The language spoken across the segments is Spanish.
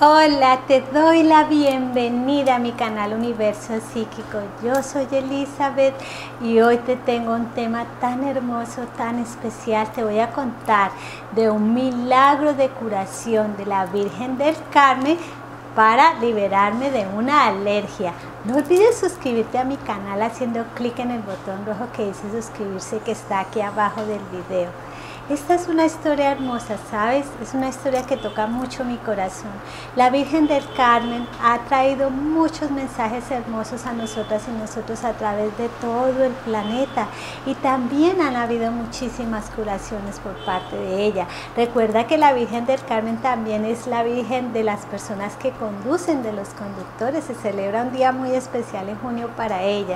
Hola, te doy la bienvenida a mi canal Universo Psíquico. Yo soy Elizabeth y hoy te tengo un tema tan hermoso, tan especial. Te voy a contar de un milagro de curación de la Virgen del Carmen para liberarme de una alergia. No olvides suscribirte a mi canal haciendo clic en el botón rojo que dice suscribirse, que está aquí abajo del video. Esta es una historia hermosa, ¿sabes? Es una historia que toca mucho mi corazón. La Virgen del Carmen ha traído muchos mensajes hermosos a nosotras y nosotros a través de todo el planeta. Y también han habido muchísimas curaciones por parte de ella. Recuerda que la Virgen del Carmen también es la Virgen de las personas que conducen, de los conductores. Se celebra un día muy especial en junio para ella.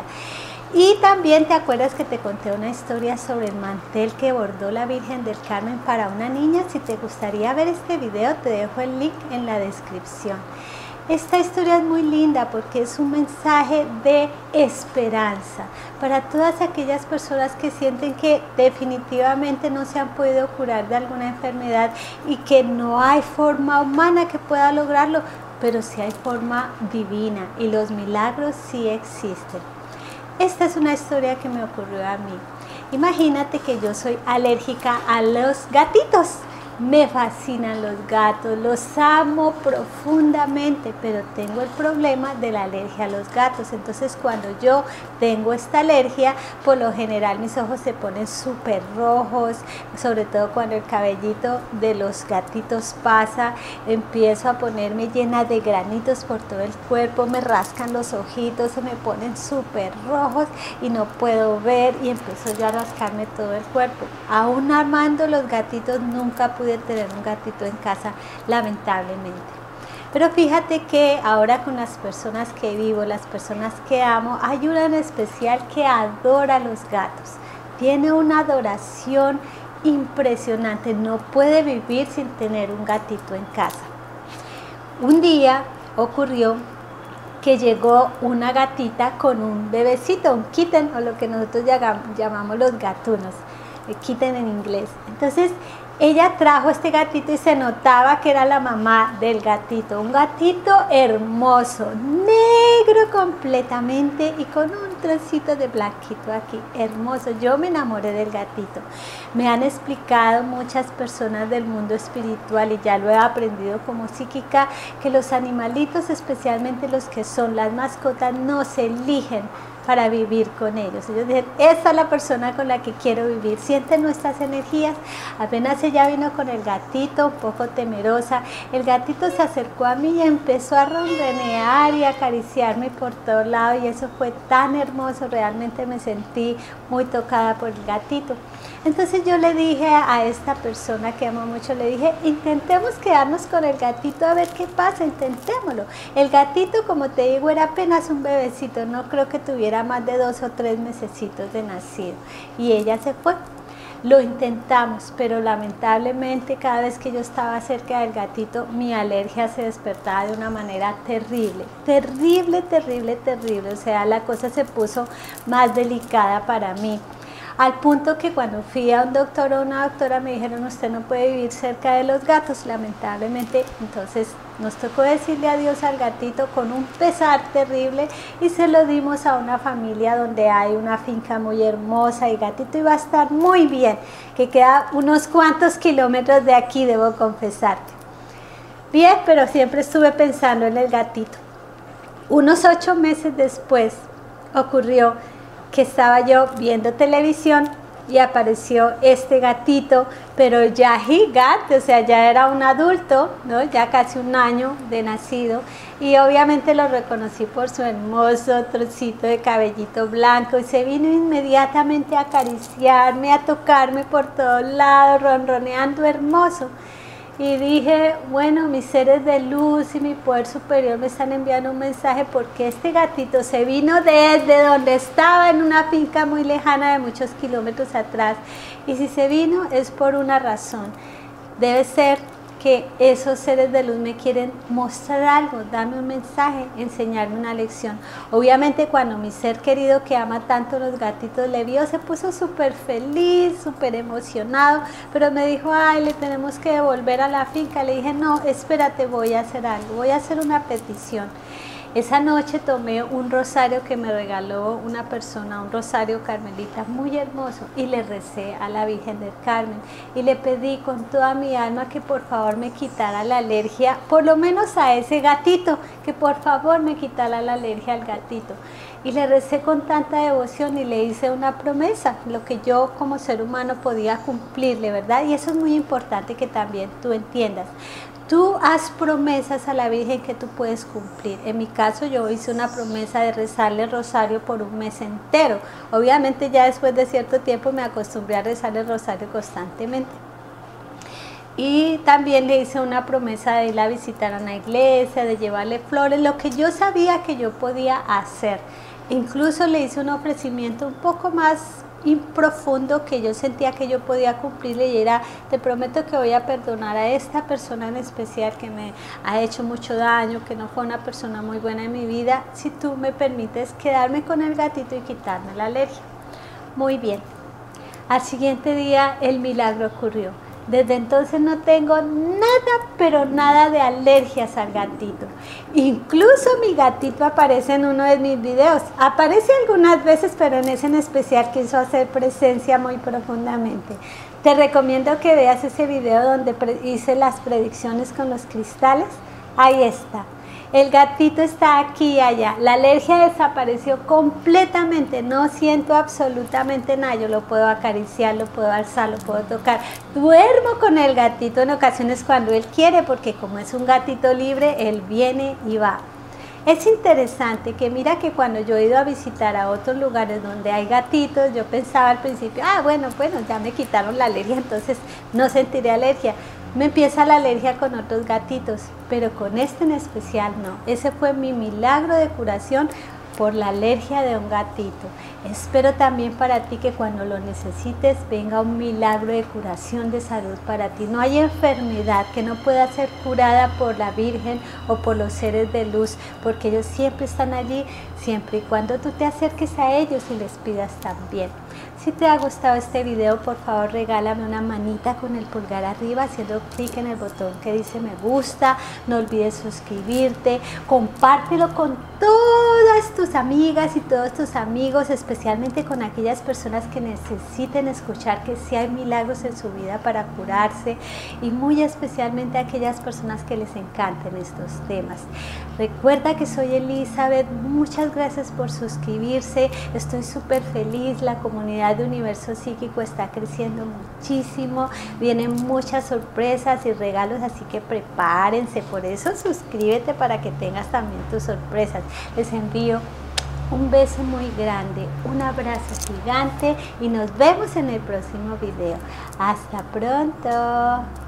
Y también te acuerdas que te conté una historia sobre el mantel que bordó la Virgen del Carmen para una niña. Si te gustaría ver este video, te dejo el link en la descripción. Esta historia es muy linda porque es un mensaje de esperanza para todas aquellas personas que sienten que definitivamente no se han podido curar de alguna enfermedad y que no hay forma humana que pueda lograrlo, pero sí hay forma divina y los milagros sí existen. Esta es una historia que me ocurrió a mí. Imagínate que yo soy alérgica a los gatitos. Me fascinan los gatos, los amo profundamente, pero tengo el problema de la alergia a los gatos. Entonces cuando yo tengo esta alergia, por lo general mis ojos se ponen súper rojos, sobre todo cuando el cabellito de los gatitos pasa, empiezo a ponerme llena de granitos por todo el cuerpo, me rascan los ojitos, se me ponen súper rojos y no puedo ver y empiezo yo a rascarme todo el cuerpo. Aún amando los gatitos, nunca pude tener un gatito en casa, lamentablemente. Pero fíjate que ahora con las personas que vivo, las personas que amo, hay una en especial que adora a los gatos. Tiene una adoración impresionante, no puede vivir sin tener un gatito en casa. Un día ocurrió que llegó una gatita con un bebecito, un kitten, o lo que nosotros llamamos los gatunos, el kitten en inglés. Entonces ella trajo este gatito y se notaba que era la mamá del gatito, un gatito hermoso, negro completamente y con un trocito de blanquito aquí, hermoso. Yo me enamoré del gatito. Me han explicado muchas personas del mundo espiritual y ya lo he aprendido como psíquica, que los animalitos, especialmente los que son las mascotas, no se eligen para vivir con ellos. Ellos dicen, esta es la persona con la que quiero vivir, sienten nuestras energías. Apenas ella vino con el gatito, un poco temerosa, el gatito se acercó a mí y empezó a ronronear y a acariciarme por todos lados y eso fue tan hermoso, realmente me sentí muy tocada por el gatito. Entonces yo le dije a esta persona que amo mucho, le dije, intentemos quedarnos con el gatito a ver qué pasa, intentémoslo. El gatito, como te digo, era apenas un bebecito, no creo que tuviera más de 2 o 3 mesecitos de nacido. Y ella se fue. Lo intentamos, pero lamentablemente cada vez que yo estaba cerca del gatito, mi alergia se despertaba de una manera terrible, terrible, terrible, terrible. O sea, la cosa se puso más delicada para mí. Al punto que cuando fui a un doctor o una doctora me dijeron, usted no puede vivir cerca de los gatos, lamentablemente. Entonces nos tocó decirle adiós al gatito con un pesar terrible y se lo dimos a una familia donde hay una finca muy hermosa y el gatito iba a estar muy bien, que queda unos cuantos kilómetros de aquí, debo confesarte. Bien, pero siempre estuve pensando en el gatito. Unos 8 meses después ocurrió que estaba yo viendo televisión y apareció este gatito, pero ya gigante, o sea, ya era un adulto, ¿no? Ya casi 1 año de nacido, y obviamente lo reconocí por su hermoso trocito de cabellito blanco y se vino inmediatamente a acariciarme, a tocarme por todos lados, ronroneando hermoso. Y dije, bueno, mis seres de luz y mi poder superior me están enviando un mensaje porque este gatito se vino desde donde estaba en una finca muy lejana de muchos kilómetros atrás. Y si se vino es por una razón. Debe ser que esos seres de luz me quieren mostrar algo, darme un mensaje, enseñarme una lección. Obviamente cuando mi ser querido que ama tanto los gatitos le vio, se puso súper feliz, súper emocionado, pero me dijo, ay, le tenemos que devolver a la finca. Le dije, no, espérate, voy a hacer algo, voy a hacer una petición. Esa noche tomé un rosario que me regaló una persona, un rosario carmelita muy hermoso, y le recé a la Virgen del Carmen y le pedí con toda mi alma que por favor me quitara la alergia, por lo menos a ese gatito, que por favor me quitara la alergia al gatito. Y le recé con tanta devoción y le hice una promesa, lo que yo como ser humano podía cumplirle, ¿verdad? Y eso es muy importante que también tú entiendas. Tú haz promesas a la Virgen que tú puedes cumplir. En mi caso yo hice una promesa de rezarle el rosario por un mes entero. Obviamente ya después de cierto tiempo me acostumbré a rezarle el rosario constantemente. Y también le hice una promesa de ir a visitar a una iglesia, de llevarle flores, lo que yo sabía que yo podía hacer. Incluso le hice un ofrecimiento un poco más profundo que yo sentía que yo podía cumplirle, y era, te prometo que voy a perdonar a esta persona en especial que me ha hecho mucho daño, que no fue una persona muy buena en mi vida, si tú me permites quedarme con el gatito y quitarme la alergia. Muy bien. Al siguiente día el milagro ocurrió. Desde entonces no tengo nada, pero nada de alergias al gatito. Incluso mi gatito aparece en uno de mis videos. Aparece algunas veces, pero en ese en especial quiso hacer presencia muy profundamente. Te recomiendo que veas ese video donde hice las predicciones con los cristales. Ahí está. El gatito está aquí y allá. La alergia desapareció completamente. No siento absolutamente nada. Yo lo puedo acariciar, lo puedo alzar, lo puedo tocar. Duermo con el gatito en ocasiones cuando él quiere, porque como es un gatito libre, él viene y va. Es interesante que mira que cuando yo he ido a visitar a otros lugares donde hay gatitos, yo pensaba al principio, bueno, ya me quitaron la alergia, entonces no sentiré alergia. Me empieza la alergia con otros gatitos, pero con este en especial no. Ese fue mi milagro de curación por la alergia de un gatito. Espero también para ti que cuando lo necesites venga un milagro de curación de salud para ti. No hay enfermedad que no pueda ser curada por la Virgen o por los seres de luz, porque ellos siempre están allí, siempre y cuando tú te acerques a ellos y les pidas también. Si te ha gustado este video, por favor regálame una manita con el pulgar arriba haciendo clic en el botón que dice me gusta. No olvides suscribirte, compártelo con todas tus amigas y todos tus amigos, especialmente con aquellas personas que necesiten escuchar que sí hay milagros en su vida para curarse, y muy especialmente a aquellas personas que les encanten estos temas. Recuerda que soy Elizabeth, muchas gracias por suscribirse, estoy súper feliz, la comunidad de Universo Psíquico está creciendo muchísimo, vienen muchas sorpresas y regalos, así que prepárense, por eso suscríbete para que tengas también tus sorpresas. Les envío un beso muy grande, un abrazo gigante y nos vemos en el próximo video. Hasta pronto.